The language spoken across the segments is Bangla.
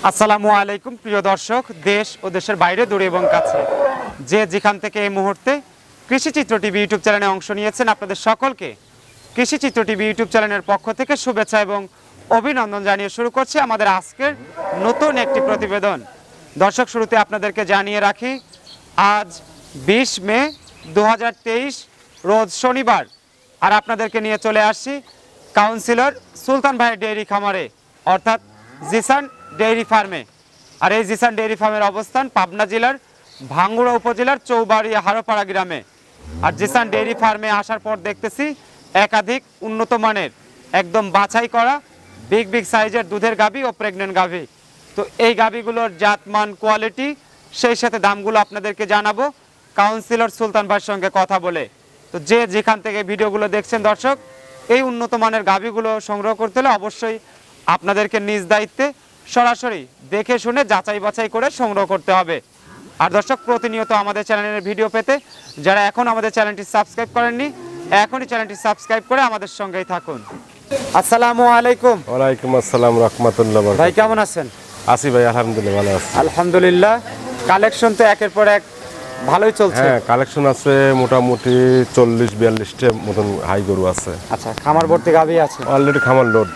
আসসালামু আলাইকুম প্রিয় দর্শক, দেশ ও দেশের বাইরে দূরে এবং কাছে যে যেখান থেকে এই মুহূর্তে কৃষিচিত্র টিভি ইউটিউব চ্যানেলে অংশ নিয়েছেন, আপনাদের সকলকে কৃষিচিত্র টিভি ইউটিউব চ্যানেলের পক্ষ থেকে শুভেচ্ছা এবং অভিনন্দন জানিয়ে শুরু করছি আমাদের আজকের নতুন একটি প্রতিবেদন। দর্শক, শুরুতে আপনাদেরকে জানিয়ে রাখি, আজ 20 মে 2023 রোজ শনিবার, আর আপনাদেরকে নিয়ে চলে আসছি কাউন্সিলর সুলতান ভাইয়ের ডেইরি খামারে, অর্থাৎ জিসান ডেইরি ফার্মে। আর এই জিসান ডেইরি ফার্মের অবস্থান পাবনা জেলার ভাঙ্গুড়া উপজেলার চৌবাড়িয়া হারোপাড়া গ্রামে। আর জিসান ডেইরি ফার্মে আসার পর দেখতেছি একাধিক উন্নত মানের একদম বাছাই করা বিগ সাইজের দুধের গাভী ও প্রেগনেন্ট গাভী। তো এই গাভীগুলোর জাতমান, কোয়ালিটি, সেই সাথে দামগুলো আপনাদেরকে জানাবো কাউন্সিলর সুলতান ভাইয়ের সঙ্গে কথা বলে। তো যে যেখান থেকে ভিডিওগুলো দেখছেন দর্শক, এই উন্নত মানের গাভীগুলো সংগ্রহ করতে হলে অবশ্যই আপনাদেরকে নিজ দায়িত্বে সরাসরি দেখে শুনে যাচাই বাছাই করে সংগ্রহ করতে হবে। আর দর্শক, প্রতিনিয়ত আমাদের চ্যানেলের ভিডিও পেতে যারা এখন আমাদের চ্যানেলটি সাবস্ক্রাইব করেননি, এখনই চ্যানেলটি সাবস্ক্রাইব করে আমাদের সঙ্গেই থাকুন। আসসালামু আলাইকুম। ওয়ালাইকুম আসসালাম রাহমাতুল্লাহ। ভাই কেমন আছেন? আছি ভাই, আলহামদুলিল্লাহ ভালো আছি। আলহামদুলিল্লাহ। কালেকশন তো একের পর এক ভালোই চলছে। হ্যাঁ, কালেকশন আছে মোটামুটি 40-42টা মতন হাই গরু আছে। আচ্ছা, খামার ভর্তি গাভী আছে অলরেডি খামার লোড।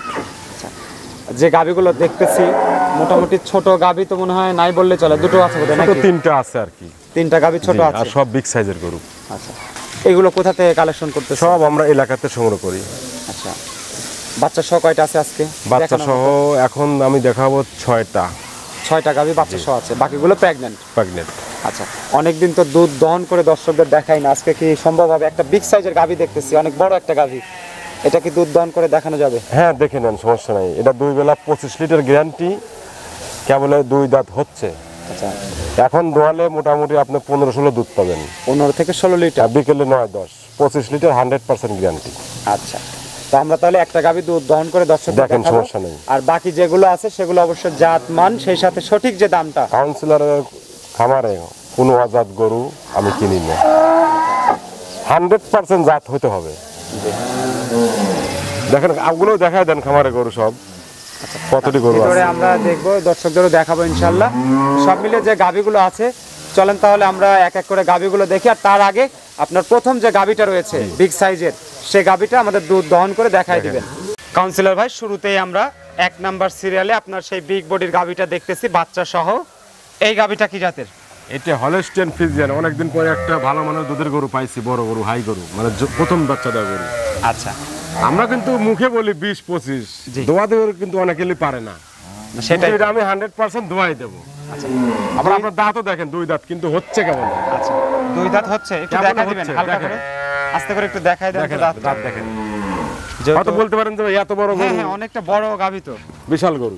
যে গাভীগুলো দেখতেছি মোটামুটি ছোট গাভী তো মনে হয় নাই বললে চলে, দুটো আছে বোধহয় নাকি? তিনটা আছে আর কি, তিনটা গাভী ছোট আছে, আর সব বিগ সাইজের গরু। আচ্ছা, এগুলো কোথা থেকে কালেকশন করতে? সব আমরা এলাকাতে সংগ্রহ করি। আচ্ছা, বাচ্চা সহ কয়টা আছে আজকে? বাচ্চা সহ এখন আমি দেখাবো 6টা গাভী বাচ্চা সহ আছে, বাকিগুলো প্রেগন্যান্ট। আচ্ছা, অনেকদিন তো দুধ দহন করে দর্শকদের দেখাই না, আজকে কি সম্ভব হবে? একটা বিগ সাইজের গাভী দেখতেছি, অনেক বড় একটা গাভী, এটা কি দুধ দহন করে দেখানো যাবে? হ্যাঁ, দেখে নেন, সমস্যা নাই। এটা 2 বেলা 25 লিটার গ্যারান্টি, কেবল 2 দাঁত হচ্ছে। আচ্ছা, এখন দোয়ালে মোটামুটি আপনি 15-16 দুধ পাবেন। 15 থেকে 16 লিটার, বিকেলে 9-10, 25 লিটার 100% গ্যারান্টি। আচ্ছা, তো আমরা তাহলে একটা গাভী দুধ দহন করে দর্শক দেখেন, সমস্যা নেই। আর বাকি যেগুলো আছে সেগুলো অবশ্য জাত মান, সেই সাথে সঠিক যে দামটা। কাউন্সিলরের খামারে কোনো অজাত গরু আমি কিনি না, 100% জাত হতে হবে। দেখেন ওগুলো দেখায় দেন, খামারে গরু সব কতটি গরু আছে আমরা দেখবো, দর্শকদেরও দেখাবো ইনশাল্লাহ। সব মিলে যে গাভীগুলো আছে, চলেন তাহলে আমরা এক এক করে গাভীগুলো দেখি। আর তার আগে আপনার প্রথম যে গাভীটা রয়েছে বিগ সাইজের, সেই গাভীটা আমাদের দুধ দহন করে দেখাই দিবেন। কাউন্সিলর ভাই, শুরুতেই আমরা 1 নাম্বার সিরিয়ালে আপনার সেই বিগ বডির গাভীটা দেখতেছি বাচ্চা সহ। এই গাভীটা কি জাতের? এটা হলস্টেইন ফ্রিজিয়ান। অনেকদিন পরে একটা ভালো মানের দুধের গরু পাইছি, বড় গরু, হাই গরু, মানে প্রথম বাচ্চা দেওয়া গরু। আচ্ছা, আমরা কিন্তু মুখে বলি 20-25, দোয়া দেওয়ার কিন্তু অনেকেই পারে না, সেটাই আমি 100% দোয়াই দেবো। আচ্ছা, আবার আপনার দাঁতও দেখেন, 2 দাঁত কিন্তু হচ্ছে কেমন। আচ্ছা, 2 দাঁত হচ্ছে, একটু দেখা দিবেন হালকা করে, আস্তে করে একটু দেখাই দেন দাঁত দেখেন। হয়তো বলতে পারেন যে এত বড় গরু। হ্যাঁ, অনেকটা বড় গাভী তো, বিশাল গরু।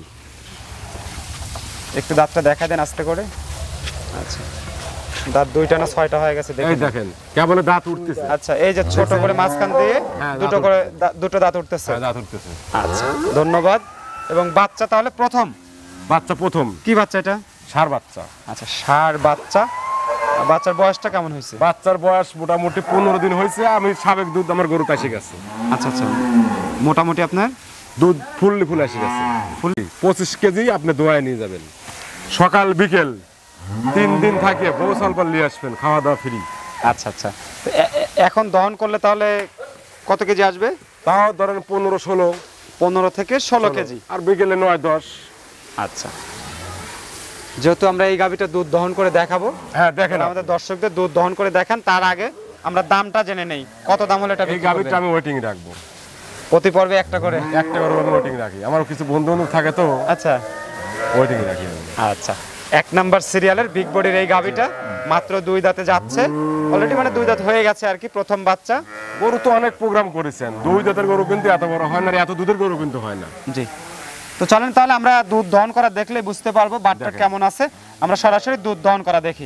একটু দাঁতটা দেখাই দেন আস্তে করে। আচ্ছা, দাঁত 2টা না 6টা হয়ে গেছে, দেখেন কেবল দাঁত উঠতেছে। আচ্ছা, এই যে ছোট করে মাঝখান দিয়ে দুটো দাঁত উঠতেছে। আচ্ছা, ধন্যবাদ। এবং বাচ্চা তাহলে প্রথম? বাচ্চা প্রথম। কি বাচ্চা এটা? ষাঁড় বাচ্চা। আচ্ছা, ষাঁড় বাচ্চা। বাচ্চার বয়সটা কেমন হয়েছে? বাচ্চার বয়স মোটামুটি 15 দিন হয়েছে। আমি সাবেক দুধ আমার গরু এসে গেছে। আচ্ছা, মোটামুটি আপনার দুধ ফুল এসে গেছে। 25 কেজি আপনি দোয়ায় নিয়ে যাবেন, সকাল বিকেল 3 দিন থাকে, বউ সালপাল নিয়ে আসবেন, খাওয়া দাওয়া ফ্রি। আচ্ছা, এখন দহন করলে তাহলে কত কেজি আসবে? তাও ধরেন 15 থেকে 16 কেজি, আর বিকেলে 9-10। আচ্ছা, যেহেতু আমরা এই গাভীটা দুধ দহন করে দেখাবো, হ্যাঁ দেখেন, আমাদের দর্শকদের দুধ দহন করে দেখান। তার আগে আমরা দামটা জেনে নেই, কত দাম হলে এটা? এই গাভীটা আমি ওয়েটিং রাখবো, প্রতি পর্বে একটা করে আমি ওয়েটিং রাখি। আমার কিছু বন্ধু বান্ধব থাকে তো। আচ্ছা, ওয়েটিং রাখি। আচ্ছা, 1 নাম্বার সিরিয়ালের বিগ বডির এই গাভীটা মাত্র 2 দাঁতে যাচ্ছে, অলরেডি মানে 2 দাঁত হয়ে গেছে আর কি, প্রথম বাচ্চা। গরু তো অনেক প্রোগ্রাম করেছেন, 2 দাঁতের গরু কিন্তু এত বড় হয় না, এত দুধের গরু কিন্তু হয় না। জি, তো চলেন তাহলে আমরা দুধ দহন করা দেখলে বুঝতে পারবো বাটটা কেমন আছে। আমরা সরাসরি দুধ দহন করা দেখি।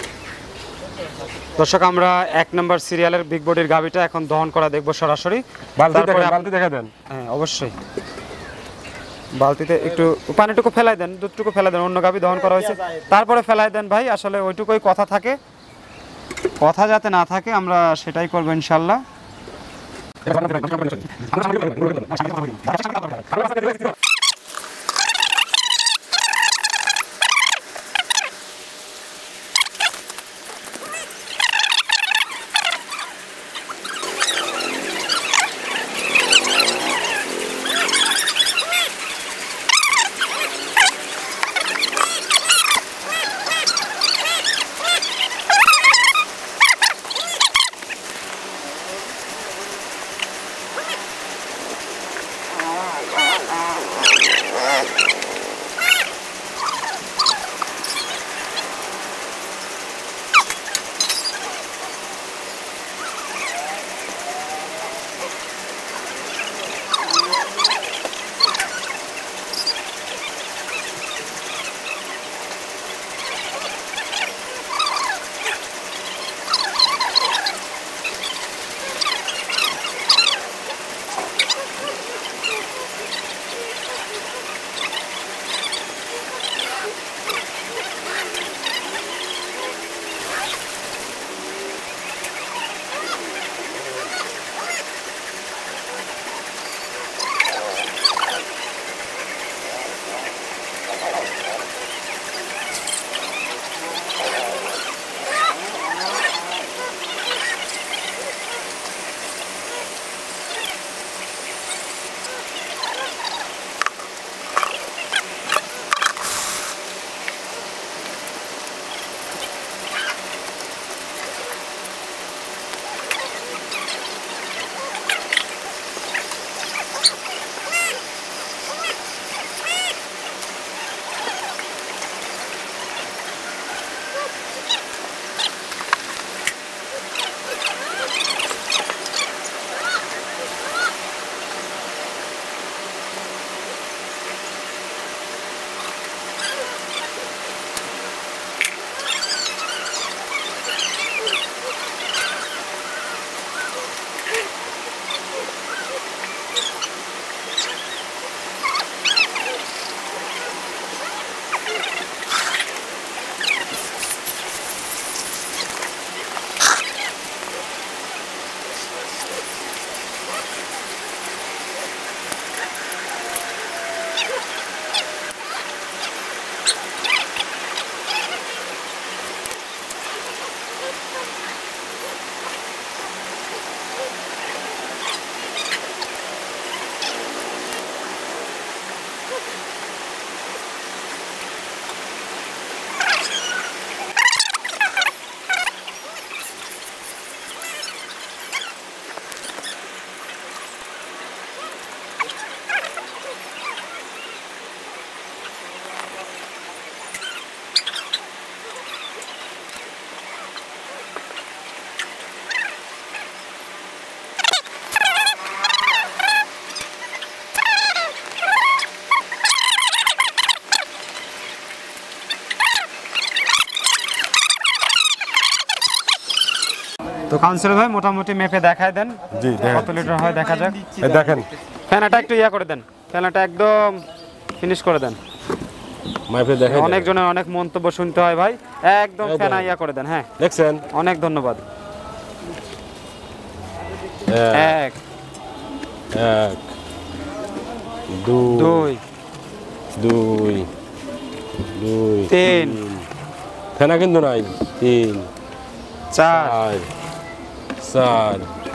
দর্শক, আমরা 1 নাম্বার সিরিয়ালের বিগ বডির গাভীটা এখন দহন করা দেখবো সরাসরি। বালতি দেখা দেন। হ্যাঁ, অবশ্যই। বালতিতে একটু পানিটুকু ফেলাই দেন, দুধটুকু ফেলাই দেন, অন্য গাভী দহন করা হয়েছে, তারপরে ফেলাই দেন ভাই। আসলে ওইটুকুই কথা থাকে, কথা যাতে না থাকে আমরা সেটাই করবো ইনশাল্লাহ। তো কাউন্সিলর ভাই মোটামুটি মেপে দেখায় দেন জি দেখেন কত লিটার হয় দেখা যাক। এই দেখেন ফেনাটা একটু ইয়া করে দেন, ফেনাটা একদম ফিনিশ করে দেন। মাইপে দেখেন অনেকজনের অনেক মন্তব্য শুনতে হয় ভাই, একদম এই ফেনা দেখেন। ইয়া করে দেন। হ্যাঁ দেখছেন অনেক ধন্যবাদ। এক এক দুই দুই দুই দুই তিন ফেনা কিন্তু নাই তিন চার চার চার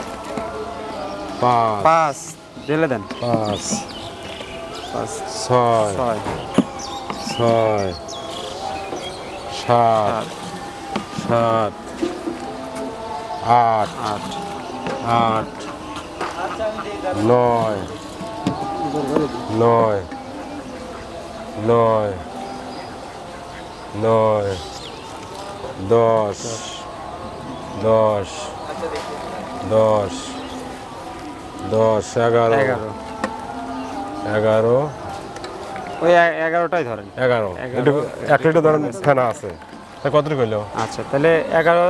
পাঁচ পাঁচ ঢেলে দেন, পাঁচ পাঁচ ছয় ছয় ছয় সাত সাত সাত আট আট আট নয় নয় নয় নয় দশ দশ দশ দশ এগারো এগারো, এগারো ওই 11টাই ধরেন। 11 এগারো। এক লিটার ধরেন ফেনা আছে তা কত কইলো আচ্ছা তাহলে 11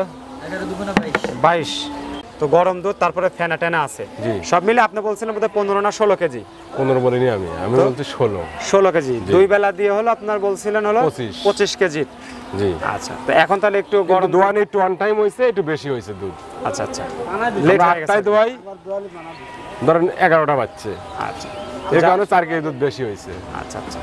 22। তো গরম দুধ তারপরে ফেনা টেনা আছে, জি। সব মিলে আপনি বলছিলেন বোধহয় 15 না 16 কেজি। 15 বলিনি আমি বলছি 16 16 কেজি দুই বেলা দিয়ে হলো আপনার বলছিলেন হলো 25 কেজি। জি আচ্ছা তো এখন তাহলে একটু গরম গরম দোয়ানি একটু অন টাইম হইছে একটু বেশি হইছে দুধ আচ্ছা আচ্ছা লেট লেট হয়ে আটটায় গেছে। দোয়াই ধরেন 11টা বাজছে আচ্ছা এই কারণে 4 কেজি দুধ বেশি হইছে আচ্ছা আচ্ছা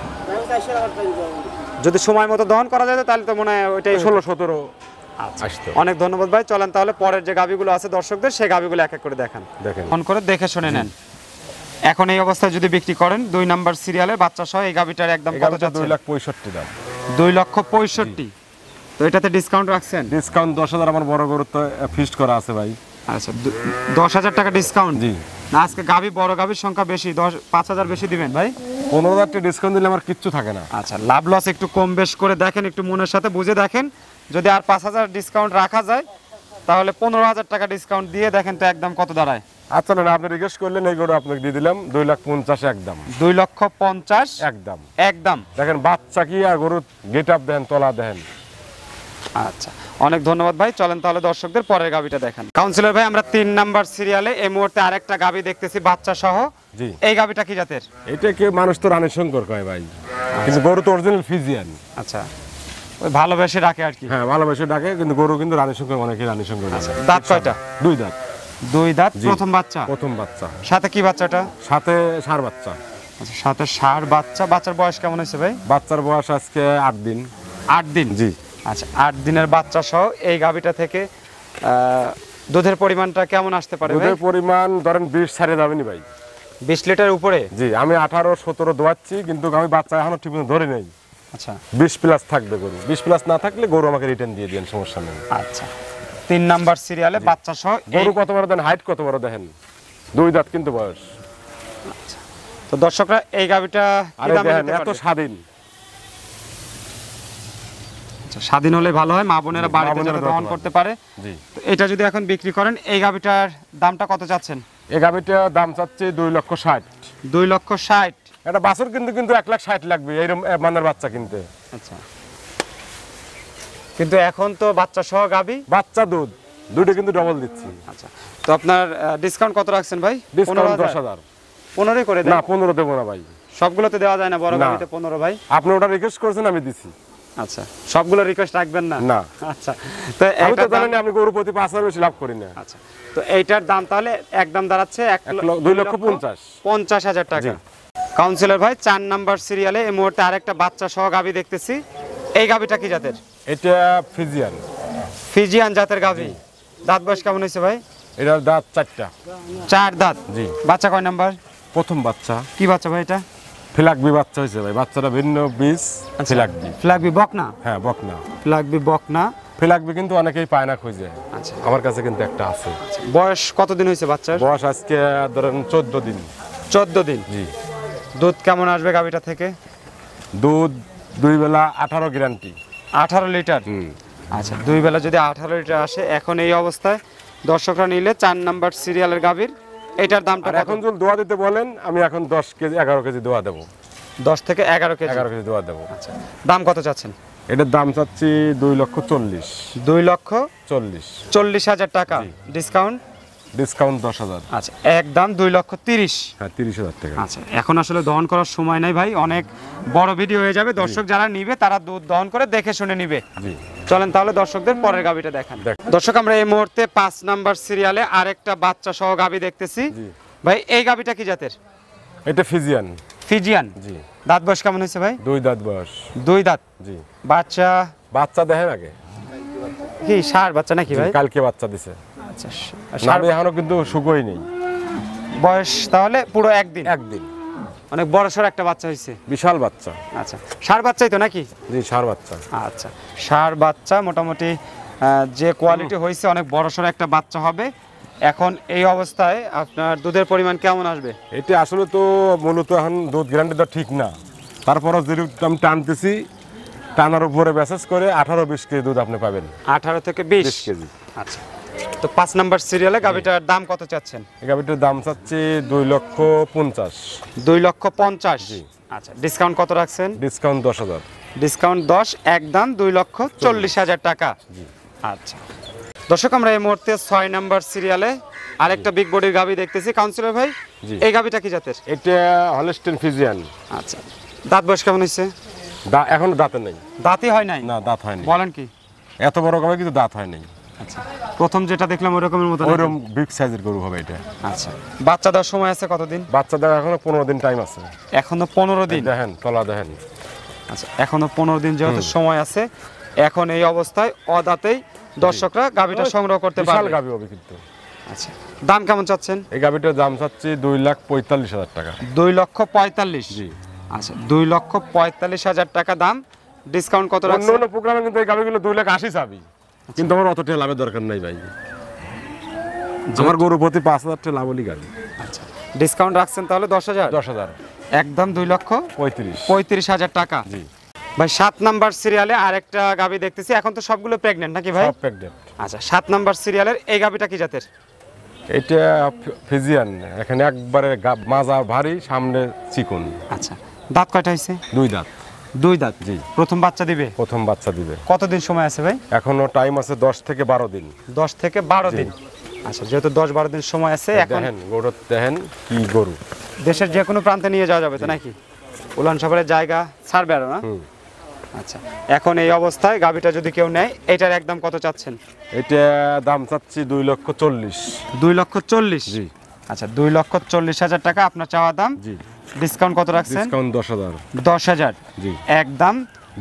যদি সময় মতো দহন করা যায় তাহলে তো মনে হয় ওইটাই 16 17 আচ্ছা আসতো অনেক ধন্যবাদ ভাই। চলেন তাহলে পরের যে গাবিগুলো আছে দর্শকদের সেই গাবিগুলো এক এক করে দেখান, দেখেন ফোন করে দেখে শুনে নেন। এখন এই অবস্থায় যদি বিক্রি করেন 2 নাম্বার সিরিয়ালে বাচ্চা সহ এই গাবিটার একদম কত এগারোটা যাচ্ছে? 2,65,000 দাম 2,65,000। তো এটাতে ডিসকাউন্ট রাখছেন? ডিসকাউন্ট 10,000 আমার বড় গরু তো ফিক্সড করা আছে ভাই আচ্ছা 10,000 টাকা ডিসকাউন্ট। জি না আজকে গাবি বড় গাবির সংখ্যা বেশি, 5,000 বেশি দিবেন ভাই। 15,000 টাকা ডিসকাউন্ট দিলে আমার কিচ্ছু থাকে না আচ্ছা লাভ লস একটু কম বেশ করে দেখেন, একটু মনের সাথে বুঝে দেখেন। যদি আর 5,000 ডিসকাউন্ট রাখা যায় তাহলে 15,000 টাকা ডিসকাউন্ট দিয়ে দেখেন তো একদম কত দাঁড়ায়। আচ্ছা না আপনি রিকোয়েস্ট করলেন এই গরু আপনাকে দিয়ে দিলাম 2,50,000 একদম 2,50,000 একদম একদম। দেখেন বাচ্চা কি আর গরুর গেট আপ দেন তলা দেন আচ্ছা অনেক ধন্যবাদ ভাই। চলেন তাহলে দর্শকদের পরের গাবিটা দেখান। কাউন্সিলর ভাই আমরা 3 নাম্বার সিরিয়ালে এই মুহূর্তে আরেকটা গাবি দেখতেছি বাচ্চা সহ। জি এই গাবিটা কি জাতের? এটাকে মানুষ তো রানী শঙ্কর কয় ভাই কিন্তু গরু তো অরিজিনাল ফিজিয়ান আচ্ছা ওই ভালোবেসে রাখে আর কি। হ্যাঁ ভালোবাসে ডাকে কিন্তু গরু কিন্তু রানী শঙ্কর অনেকে রানী শঙ্কর বলে। দাঁত কয়টা? 2 দাঁত 2 দাঁত জি। প্রথম বাচ্চা। প্রথম বাচ্চা সাথে কি বাচ্চাটা? সাথে ষাঁড় বাচ্চা আচ্ছা সাথে ষাঁড় বাচ্চা। বাচ্চার বয়স কেমন হয়েছে ভাই? বাচ্চার বয়স আজকে 8 দিন 8 দিন। জি আচ্ছা 8 দিনের বাচ্চা সহ এই গাবিটা থেকে দুধের পরিমাণটা কেমন আসতে পারে ভাই? দুধের পরিমাণ ধরেন 20 ছাড়ে যাবেনি ভাই 20 লিটার উপরে? জি আমি 18 17 দোয়াচ্ছি কিন্তু আমি বাচ্চা এখনো ঠিক মতো ধরে নেই আচ্ছা 20 প্লাস থাকবে গরু 20 প্লাস না থাকলে গরু আমাকে রিটার্ন দিয়ে দেন সমস্যা নেই আচ্ছা 3 নাম্বার সিরিয়ালে বাচ্চা সহ গরু কত বড় দেন হাইট কত বড় দেখেন 2 দাঁত কিন্তু বয়স তো দর্শকরা এই গাবিটা কি আরে দামে দেখেন নিতে এত পারবে? স্বাধীন আচ্ছা স্বাধীন হলে ভালো হয়, মা বোনেরা জি, বাড়িতে মা বোনেরা যাতে দহন দহন করতে পারে। জি তো এটা যদি এখন বিক্রি করেন এই গাবিটার দামটা কত চাচ্ছেন? এই গাবিটা দাম চাচ্ছে 2,60,000 2,60,000। এটা বাছুর কিন্তু 1,60,000 লাগবে এইরকম মানের বাচ্চা কিনতে আচ্ছা কিন্তু এখন তো বাচ্চা সহ গাবি। বাচ্চা দুধ দুটো কিন্তু ডবল দিচ্ছি আচ্ছা তো আপনার ডিসকাউন্ট কত রাখছেন ভাই? ডিসকাউন্ট 15,000 10,000 15 করে দেন। না 15 দেবো না ভাই সবগুলোতে দেওয়া যায় না, বড় না। গাবিতে 15 ভাই। আপনি ওটা রিকোয়েস্ট করেছেন আমি দিছি আচ্ছা সবগুলো রিকোয়েস্ট রাখবেন না? না আচ্ছা তো আমি তো এইটার দাম- জানি আপনি গরু প্রতি 5,000 বেশি লাভ করি না আচ্ছা তো এইটার দাম তাহলে একদম দাঁড়াচ্ছে 2,50,000 টাকা। জি। কাউন্সিলর ভাই 4 নাম্বার সিরিয়ালে এই মুহূর্তে আরেকটা বাচ্চা সহ গাবি দেখতেছি। এই গাবিটা কি জাতের? এটা ফিজিয়ান ফিজিয়ান জাতের গাবি। দাঁত বয়স কেমন হয়েছে ভাই? এটার দাঁত 4টা 4 দাঁত। জি বাচ্চা কয় নাম্বার? প্রথম বাচ্চা কি বাচ্চা ভাই এটা? ফ্ল্যাগবি বাচ্চা হয়েছে ভাই বাচ্চাটা ভিন্ন বীজ ফ্ল্যাগবি ফ্ল্যাগবি বকনা? হ্যাঁ বকনা ফ্ল্যাগবি বকনা। ফ্ল্যাগবি কিন্তু অনেকেই পায় না খুঁজে আচ্ছা আমার কাছে কিন্তু একটা আছে বয়স কতদিন হয়েছে বাচ্চার? বয়স আজকে ধরেন 14 দিন 14 দিন। জি দুধ কেমন আসবে গাবিটা থেকে? দুধ 2 বেলা 18 গ্যারান্টি 18 লিটার। আচ্ছা 2 বেলা যদি 18 লিটার আসে এখন এই অবস্থায় দর্শকরা নিলে 4 নাম্বার সিরিয়ালের গাবির এটার দামটা আর কত? এখন যদি দোয়া দিতে বলেন আমি এখন 10 কেজি 11 কেজি দোয়া দেবো 10 থেকে 11 কেজি। 11 কেজি দোয়া দেবো আচ্ছা দাম কত চাচ্ছেন? এটার দাম চাচ্ছি 2,40,000। 2,40,000 টাকা। ডিসকাউন্ট? ডিসকাউন্ট 10,000। আচ্ছা, একদম 2,30,000। হ্যাঁ, 30,000 টাকা। আচ্ছা, এখন আসলে দহন করার সময় নাই ভাই, অনেক বড় ভিডিও হয়ে যাবে। দর্শক যারা নিবে তারা দুধ দহন করে দেখে শুনে নিবে। জি, চলেন তাহলে দর্শকদের পরের গাবিটা দেখান। দর্শক, আমরা এই মুহূর্তে 5 নাম্বার সিরিয়ালে আরেকটা বাচ্চা সহ গাবি দেখতেছি। ভাই এই গাবিটা কি জাতের? এটা ফিজিয়ান। ফিজিয়ান? জি। দাঁত বয়স কেমন হয়েছে ভাই? 2 দাঁত বয়স। 2 দাঁত? জি। বাচ্চা দেখেন আগে কি ষাঁড় বাচ্চা নাকি ভাই? কালকে বাচ্চা দিছে। আচ্ছা, নাভি এখনো কিন্তু শুকোই নেই। বয়স তাহলে পুরো একদিন? একদিন। অনেক বড়সড় একটা বাচ্চা হয়েছে। বিশাল বাচ্চা। আচ্ছা, ষাঁড় বাচ্চাই তো নাকি? জি, ষাঁড় বাচ্চা। আচ্ছা, ষাঁড় বাচ্চা মোটামুটি যে কোয়ালিটি হয়েছে অনেক বড়সড় একটা বাচ্চা হবে। এখন এই অবস্থায় আপনার দুধের পরিমাণ কেমন আসবে? এটা আসলে তো মূলত এখন দুধ গ্যারান্টিটা ঠিক না, তারপরও যেরকম আমি টানতেছি, টানার উপরে মেসেজ করে 18-20 কেজি দুধ আপনি পাবেন। 18 থেকে 20 কেজি। আচ্ছা, তো 5 নাম্বার সিরিয়ালে গাবিটার দাম কত চাচ্ছেন? এই গাবিটার দাম চাচ্ছি 2,50,000। 2,50,000। জি। আচ্ছা, ডিসকাউন্ট কত রাখছেন? ডিসকাউন্ট 10,000। ডিসকাউন্ট 10, একদম 2,40,000 টাকা। জি। আচ্ছা, দর্শক আমরা এই মুহূর্তে 6 নাম্বার সিরিয়ালে আরেকটা বিগ বডির গাবি দেখতেছি। কাউন্সিলর ভাই, এই গাবিটা কি জাতের? এটা হলস্টেইন ফিজিয়ান। আচ্ছা, দাঁত বয়স কেমন হয়েছে? এখনো দাঁতে নেই। দাঁতই হয় নাই? না, দাঁত হয়নি। বলেন কি? এত বড় গাবি কিন্তু দাঁত হয় নাই। আচ্ছা, প্রথম যেটা দেখলাম ওই রকমের মতো? ওইরকম বিগ সাইজের গরু হবে এটা। আচ্চা, বাচ্চা দেওয়ার সময় আছে কতদিন? বাচ্চা দেওয়ার এখনো 15 দিন টাইম আছে। এখনো 15 দিন? দেখেন তলা দেখেন। আচ্ছা, এখনো 15 দিন যেহেতু সময় আছে, এখন এই অবস্থায় অদাতেই দর্শকরা গাবিটা সংগ্রহ করতে পারবে। বিশাল গাবি হবে কিন্তু। আচ্ছা, দাম কেমন চাচ্ছেন? এই গাবিটার দাম চাচ্ছি 2,45,000 টাকা। 2,45,000? জি। আচ্ছা, 2,45,000 টাকা দাম। ডিসকাউন্ট কত রাখছেন? অন্য প্রোগ্রামে কিন্তু এই গাবিগুলো 2,80,000 চাবি, কিন্তু আমার অত টাকা লাভের দরকার নাই ভাই। আমার গরু প্রতি 5,000 টাকা লাভ হলি গাবি। আচ্ছা, ডিসকাউন্ট রাখছেন তাহলে 10,000? 10,000। একদম 2,35,000 টাকা। জি ভাই, 7 নাম্বার সিরিয়ালে আরেকটা গাবি দেখতেছি। এখন তো সবগুলো প্রেগন্যান্ট নাকি ভাই? সব প্রেগন্যান্ট। আচ্ছা, 7 নাম্বার সিরিয়ালের এই গাবিটা কি জাতের? এটা ফিজিয়ান। এখানে একবারে মাজা ভারী, সামনে চিকন। আচ্ছা, দাঁত কয়টা হয়েছে? 2 দাঁত। 2 দাঁত? জি। প্রথম বাচ্চা দিবে? প্রথম বাচ্চা দিবে। কতদিন সময় আছে ভাই? এখনো টাইম আছে 10 থেকে 12 দিন। 10 থেকে 12 দিন। আচ্ছা, যেহেতু 10-12 দিন সময় আছে, এখন দেখেন গরু দেখেন কি গরু। দেশের যে কোনো প্রান্তে নিয়ে যাওয়া যাবে তো নাকি? উলান সাভারের জায়গা ছাড়বে আর না? আচ্ছা, এখন এই অবস্থায় গাবিটা যদি কেউ নেয়, এটার একদম কত চাচ্ছেন? এটা দাম চাচ্ছি 2,40,000। 2,40,000? জি। আচ্ছা, 2,40,000 টাকা আপনার চাওয়া দাম। জি। ডিসকাউন্ট কত রাখছেন? ডিসকাউন্ট 10,000। 10,000? জি। একদম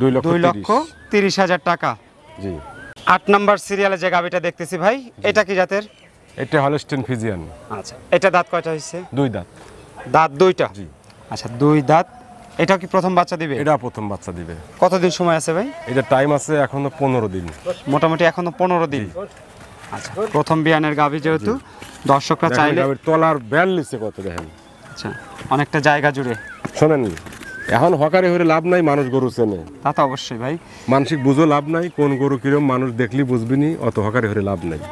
2,30,000 টাকা। জি। 8 নাম্বার সিরিয়ালে যে গাবিটা দেখতেছি ভাই, এটা কি জাতের? এটা হলস্টেইন ফিজিয়ান। আচ্ছা, এটা দাঁত কয়টা হয়েছে? 2 দাঁত। দাঁত 2টা? জি। আচ্ছা, 2 দাঁত। এটা কি প্রথম বাচ্চা দিবে? এটা প্রথম বাচ্চা দিবে। কতদিন সময় আছে ভাই? এটা টাইম আছে এখনো 15 দিন। মোটামুটি এখনো 15 দিন। আচ্ছা, প্রথম বিয়ানের গাভী যেহেতু, দর্শকরা চাইলে তলার ব্যাল নিচে কত দেখেন। আচ্ছা, অনেকটা জায়গা জুড়ে। শোনেন, এখন হকারে হয়ে লাভ নাই, মানুষ গরু চেনে। তা তো অবশ্যই ভাই। মানসিক বুঝো লাভ নাই, কোন গরু কিরম মানুষ দেখলি বুঝবিনি, অত হকারে হয়ে লাভ নাই।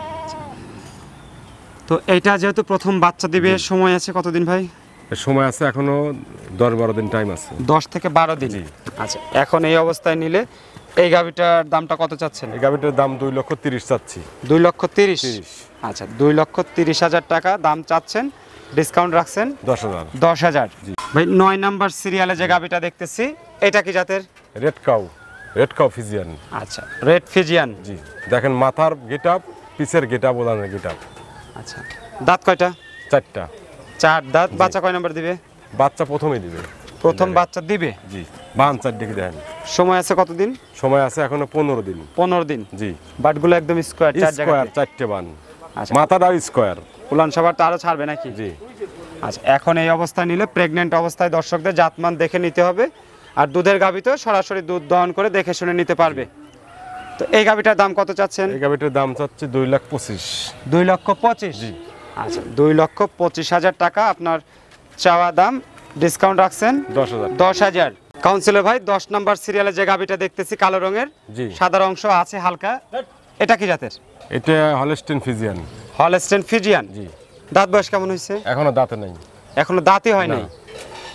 তো এইটা যেহেতু প্রথম বাচ্চা দিবে, সময় আছে কতদিন ভাই? সময় আছে এখনো 10-12 দিন টাইম আছে। 10 থেকে 12 দিন? আচ্ছা, এখন এই অবস্থায় নিলে এই গাভীটার দামটা কত চাচ্ছেন? এই গাভীটার দাম 2,30,000 চাচ্ছি। 2,30,000? আচ্ছা, 2,30,000 টাকা দাম চাচ্ছেন। ডিসকাউন্ট রাখছেন? 10,000। 10,000? ভাই, 9 নাম্বার সিরিয়ালে যে গাভীটা দেখতেছি, এটা কি জাতের? Red cow Friesian. আচ্ছা, রেড ফিজিয়ান? জি। দেখেন মাথার গেটআপ, পিছের গেটআপ, ওলানের গেটআপ। আচ্ছা, দাঁত কয়টা? 4টা। 4 দাঁত। বাচ্চা কয় নাম্বার দিবে? বাচ্চা প্রথমেই দিবে। প্রথম বাচ্চা দিবে? জি। বান 4 দিকে দেখেন। সময় আছে কতদিন? সময় আছে এখনো 15 দিন। 15 দিন? জি। বাটগুলো একদম স্কয়ার, 4 জায়গা? 4টে বান। আচ্ছা, মাথাটাও স্কয়ার। উলান সাভারটা আরো ছাড়বে নাকি? জি। আচ্ছা, এখন এই অবস্থায় নিলে প্রেগন্যান্ট অবস্থায় দর্শকদের জাতমান দেখে নিতে হবে, আর দুধের গাভী তো সরাসরি দুধ দহন করে দেখে শুনে নিতে পারবে। তো এই গাভীটার দাম কত চাচ্ছেন? এই গাভীটার দাম চাচ্ছি 2,25,000। 2,25,000? জি। আচ্ছা, 2,25,000 টাকা আপনার চাওয়া দাম। ডিসকাউন্ট রাখছেন? 10,000। 10,000? কাউন্সিলর ভাই, 10 নাম্বার সিরিয়ালে যে গাভীটা দেখতেছি কালো রঙের, জি। সাদা অংশ আছে হালকা, এটা কি জাতের? এটা হলস্টেইন ফিজিয়ান। Holstein Friesian? জি। দাঁত বয়স কেমন হয়েছে? এখনো দাঁতে নাই। এখনো দাঁতই হয় নাই?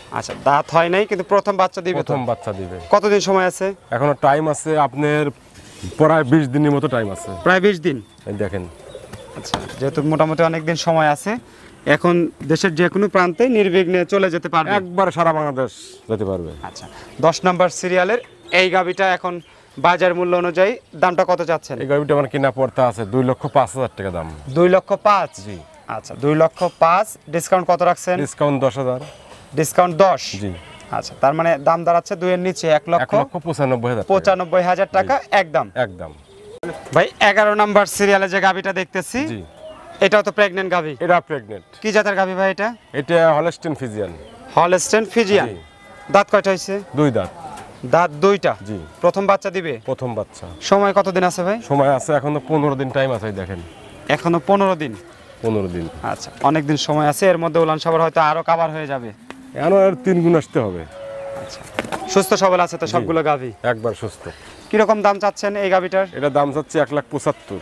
আচ্ছা, দাঁত হয় নাই কিন্তু প্রথম বাচ্চা দিবে তো? প্রথম বাচ্চা দিবে। কতদিন সময় আছে? এখনো টাইম আছে আপনার প্রায় 20 দিনের মতো টাইম আছে। প্রায় 20 দিন। এই দেখেন। আচ্ছা, যেহেতু মোটামুটি অনেক দিন সময় আছে, এখন দেশের যে কোনো প্রান্তে নির্বিঘ্নে চলে যেতে পারবে। একবার সারা বাংলাদেশ যেতে পারবে। আচ্ছা, 10 নম্বর সিরিয়ালের এই গাবিটা এখন বাজার মূল্য অনুযায়ী দামটা কত চাচ্ছেন? এই গাড়িটা আমার কিনা পড়তে আছে 2,05,000 টাকা দাম। 2,05,000? জি। আচ্ছা, 2,05,000। ডিসকাউন্ট কত রাখছেন? ডিসকাউন্ট 10,000। ডিসকাউন্ট 10? জি। আচ্ছা, তার মানে দাম দাঁড়াচ্ছে 2 এর নিচে 1,95,000 টাকা। 95,000 টাকা একদম। একদম। ভাই 11 নম্বর সিরিয়ালে যে গাবিটা দেখতেছি, জি। এটাও তো প্রেগন্যান্ট গাবি? এটা প্রেগনেন্ট। কি জাতের গাবি ভাই এটা? এটা হলস্টেইন ফ্রিজিয়ান। Holstein Friesian. জি। দাঁত কয়টা হইছে? 2 দাঁত। দাঁত 2টা? জি। প্রথম বাচ্চা দিবে? প্রথম বাচ্চা। সময় কতদিন আছে ভাই? সময় আছে এখনো 15 দিন টাইম আছে, এই দেখেন। এখনো 15 দিন? 15 দিন। আচ্ছা, অনেক দিন সময় আছে, এর মধ্যে উলান সাবার হয়তো আরো কভার হয়ে যাবে। এখনো আর 3 গুণ আসতে হবে। আচ্ছা, সুস্থ সবল আছে তো সবগুলো গাভি? একবার সুস্থ। কিরকম দাম চাচ্ছেন এই গাভিটার? এটা দাম চাচ্ছে 1,75,000।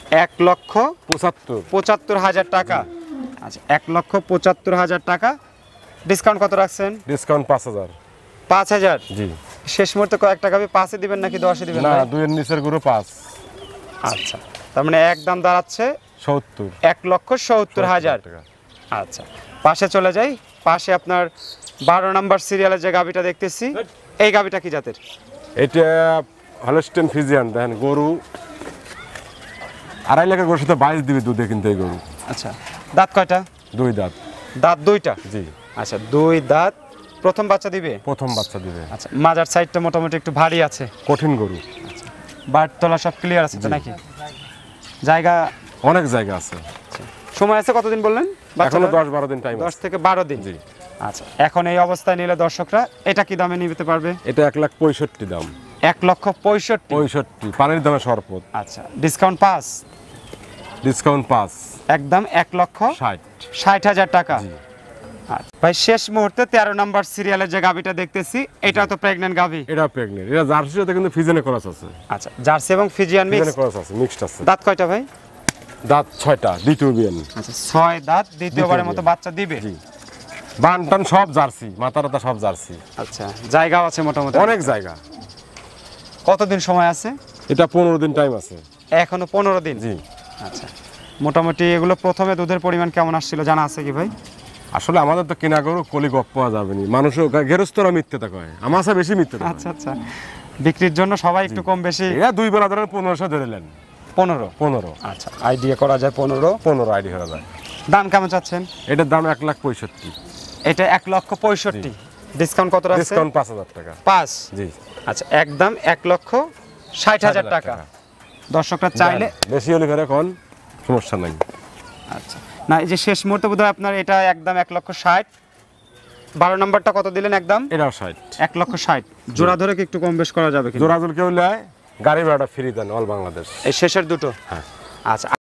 1,75,000 টাকা? আচ্ছা, 1,75,000 টাকা। ডিসকাউন্ট কত রাখছেন? ডিসকাউন্ট 5,000। 5,000? জি। শেষ মুহূর্তে কয়েকটা গাভি 5-এ দিবেন নাকি 10-এ দিবেন? না, ভাই? 2 এর নিচের গুলো 5। আচ্ছা, তার মানে একদম দাঁড়াচ্ছে 70। 1,70,000 টাকা। আচ্ছা, পাশে চলে যাই। পাশে আপনার 12 নম্বর সিরিয়ালের যে গাভিটা দেখতেছি, এই গাভিটা কি জাতের? এটা হলস্টেইন ফ্রিজিয়ান। দেখেন গরু 2.5 লাখের গরুর সাথে 22 দিবে দুধে, কিন্তু এই গরু। আচ্ছা, দাঁত কয়টা? 2 দাঁত। দাঁত 2টা? জি। আচ্ছা, 2 দাঁত। প্রথম বাচ্চা দিবে? প্রথম বাচ্চা দিবে। আচ্ছা, মাজার সাইডটা মোটামুটি একটু ভারী আছে। কঠিন গরু। বাট তলা সব ক্লিয়ার আছে তো নাকি? জায়গা? অনেক জায়গা আছে। সময় আছে কতদিন বললেন? এখনো 10-12 দিন টাইম 10 আছে। থেকে 12 দিন। জি। আচ্ছা, এখন এই অবস্থায় নিলে দর্শকরা এটা কি দামে নিতে পারবে? এটা 1,65,000 দাম। 1,65,000? 65 পানির দামে সরপত। আচ্ছা, ডিসকাউন্ট 5? ডিসকাউন্ট 5। একদম 1,60,000। 1,60,000 টাকা। জি। আচ্ছা ভাই, শেষ মুহূর্তে 13 নম্বর সিরিয়ালের যে গাভিটা দেখতেছি, এটা তো প্রেগন্যান্ট গাভি? এটা প্রেগনেন্ট। এটা জার্সির সাথে কিন্তু ফিজিয়ানে ক্রস আছে। আচ্ছা, জার্সি এবং ফিজিয়ান মিক্স? ফিজিয়ানে ক্রস আছে, মিক্সড আছে। দাঁত কয়টা ভাই? দাঁত 6টা, দ্বিতীয় বিয়ান। আচ্ছা, 6 দাঁত, দ্বিতীয়বারের মতো বাচ্চা দিবে? জি। বানটান সব জার্সি, মাথাটা সব জার্সি। আচ্ছা, জায়গাও আছে মোটামুটি? অনেক জায়গা। কতদিন সময় আছে? এটা 15 দিন টাইম আছে। এখনো 15 দিন? জি। আচ্ছা, মোটামুটি এগুলো প্রথমে দুধের পরিমাণ কেমন আসছিল জানা আছে কি ভাই? আসলে আমাদের তো কেনা গরু কলি গপ পাওয়া যাবে না, মানুষও গেরস্তরা মিথ্যেটা কয়, আমার কাছে বেশি মিথ্যেটা। আচ্ছা আচ্ছা, বিক্রির জন্য সবাই একটু কম বেশি? এরা 2 বেলা ধরে 1500 ধরে নেন। 15? আচ্ছা, আইডিয়া করা যায় 15 আইডি করা যায়। দাম কেমন চাচ্ছেন? এটার দাম 1,65,000। এটা 1,65,000। ডিসকাউন্ট কত রাখছেন? ডিসকাউন্ট 5,000 টাকা। 5? জি। আচ্ছা, একদম 1,60,000 টাকা। দর্শকরা চাইলে বেশি হলে ফেরে কোন সমস্যা নাই। আচ্ছা, না এই যে শেষ মুহূর্তে বোধহয় আপনার এটা একদম 1,60,000। 12 নম্বরটা কত দিলেন একদম? এটাও 60। 1,60,000। জোড়া ধরে কি একটু কম বেশ করা যাবে কি? জোড়াজুল কেউ নেয়, গাড়ি ভাড়া ফ্রি দেন অল বাংলাদেশ। এই শেষের দুটো? হ্যাঁ। আচ্ছা।